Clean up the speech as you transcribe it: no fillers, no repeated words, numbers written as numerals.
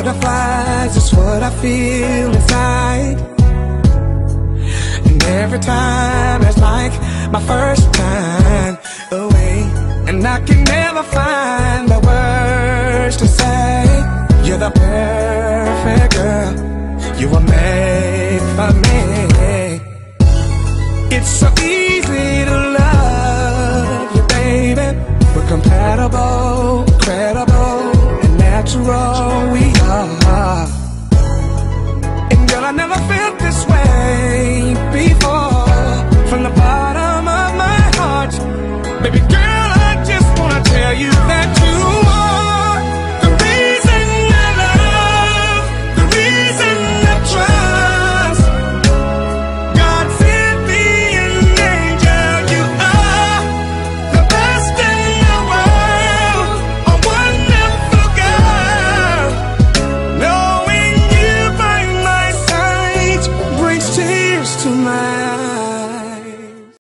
butterflies, it's what I feel inside. And every time it's like my first time away, and I can never find